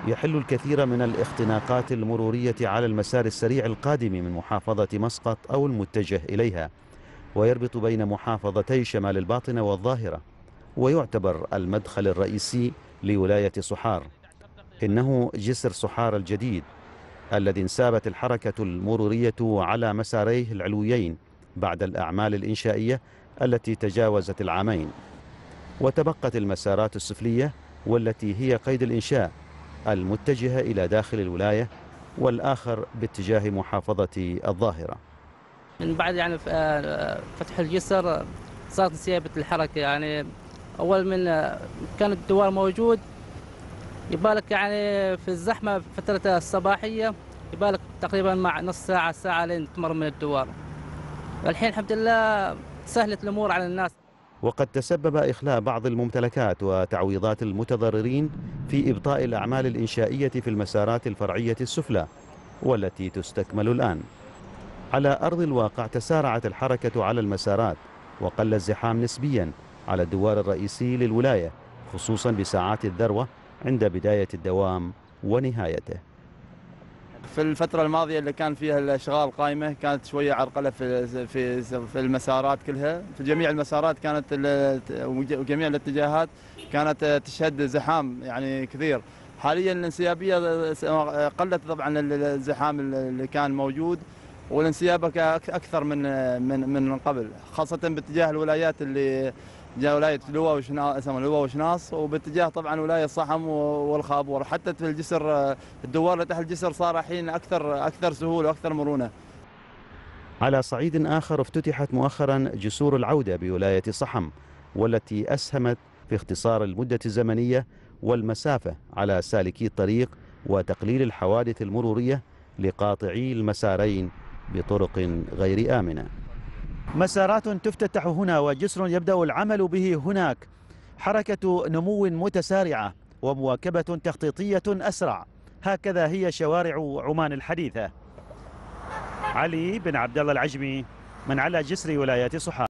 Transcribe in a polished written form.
يحل الكثير من الاختناقات المرورية على المسار السريع القادم من محافظة مسقط أو المتجه إليها، ويربط بين محافظتي شمال الباطنة والظاهرة، ويعتبر المدخل الرئيسي لولاية صحار. إنه جسر صحار الجديد الذي انسابت الحركة المرورية على مساريه العلويين بعد الأعمال الإنشائية التي تجاوزت العامين، وتبقت المسارات السفلية والتي هي قيد الإنشاء المتجهة إلى داخل الولاية، والآخر باتجاه محافظة الظاهرة. من بعد فتح الجسر صارت انسيابة الحركة. أول من كان الدوار موجود يبالك في الزحمة في فترة الصباحية يبالك تقريبا مع نص ساعة ساعة لين تمر من الدوار. الحين الحمد لله سهلت الأمور على الناس. وقد تسبب إخلاء بعض الممتلكات وتعويضات المتضررين في إبطاء الأعمال الإنشائية في المسارات الفرعية السفلى والتي تستكمل الآن. على أرض الواقع تسارعت الحركة على المسارات وقل الزحام نسبيا على الدوار الرئيسي للولاية، خصوصا بساعات الذروة عند بداية الدوام ونهايته. في الفترة الماضية اللي كان فيها الأشغال قائمة كانت شوية عرقلة في المسارات كلها، في جميع المسارات كانت وجميع الاتجاهات كانت تشهد زحام كثير. حاليا الانسيابية قلت طبعا الزحام اللي كان موجود، والانسيابة أكثر من قبل، خاصة باتجاه الولايات اللي جاء ولاية لواء وشناص، وباتجاه طبعا ولاية صحم والخابور. حتى في الجسر الدوار اللي تحت الجسر صار الحين أكثر سهولة وأكثر مرونة. على صعيد آخر افتتحت مؤخرا جسور العودة بولاية صحم، والتي أسهمت في اختصار المدة الزمنية والمسافة على سالكي الطريق وتقليل الحوادث المرورية لقاطعي المسارين بطرق غير آمنة. مسارات تفتتح هنا وجسر يبدأ العمل به هناك، حركة نمو متسارعة ومواكبة تخطيطية أسرع. هكذا هي شوارع عمان الحديثة. علي بن عبد الله العجمي من على جسر ولاية صحار.